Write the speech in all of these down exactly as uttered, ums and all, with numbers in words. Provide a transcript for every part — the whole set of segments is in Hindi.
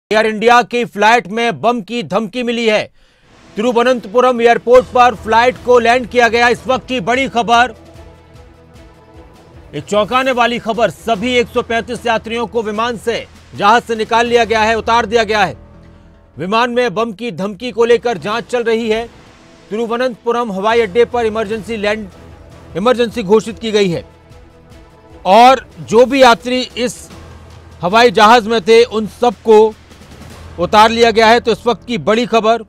एयर इंडिया की फ्लाइट में बम की धमकी मिली है। तिरुवनंतपुरम एयरपोर्ट पर फ्लाइट को लैंड किया गया। इस वक्त की बड़ी खबर, एक चौंकाने वाली खबर, सभी एक सौ पैंतीस यात्रियों को विमान से जहाज से निकाल लिया गया है, उतार दिया गया है। विमान में बम की धमकी को लेकर जांच चल रही है। तिरुवनंतपुरम हवाई अड्डे पर इमरजेंसी लैंड इमरजेंसी घोषित की गई है और जो भी यात्री इस हवाई जहाज में थे उन सबको उतार लिया गया है। तो इस वक्त की बड़ी खबर,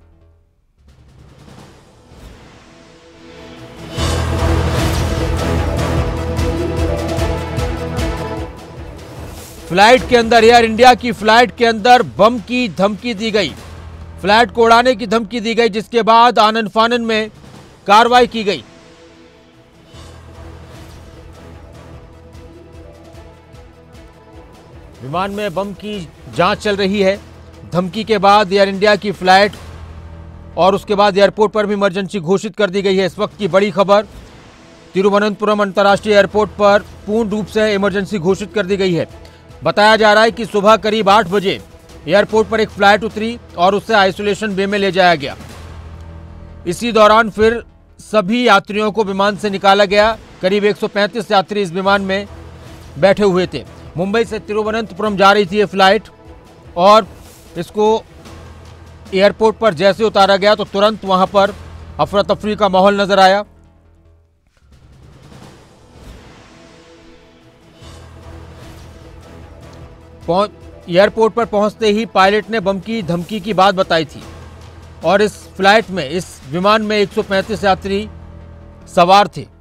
फ्लाइट के अंदर, एयर इंडिया की फ्लाइट के अंदर बम की धमकी दी गई, फ्लाइट को उड़ाने की धमकी दी गई, जिसके बाद आनन फानन में कार्रवाई की गई। विमान में बम की जांच चल रही है। धमकी के बाद एयर इंडिया की फ्लाइट और उसके बाद एयरपोर्ट पर भी इमरजेंसी घोषित कर दी गई है। इस वक्त की बड़ी खबर, तिरुवनंतपुरम अंतर्राष्ट्रीय एयरपोर्ट पर पूर्ण रूप से इमरजेंसी घोषित कर दी गई है। बताया जा रहा है कि सुबह करीब आठ बजे एयरपोर्ट पर एक फ्लाइट उतरी और उसे आइसोलेशन बे में ले जाया गया। इसी दौरान फिर सभी यात्रियों को विमान से निकाला गया। करीब एक सौ पैंतीस यात्री इस विमान में बैठे हुए थे। मुंबई से तिरुवनंतपुरम जा रही थी ये फ्लाइट और इसको एयरपोर्ट पर जैसे उतारा गया तो तुरंत वहां पर अफरा तफरी का माहौल नजर आया। एयरपोर्ट पर पहुंचते ही पायलट ने बम की धमकी की बात बताई थी और इस फ्लाइट में, इस विमान में एक सौ पैंतीस यात्री सवार थे।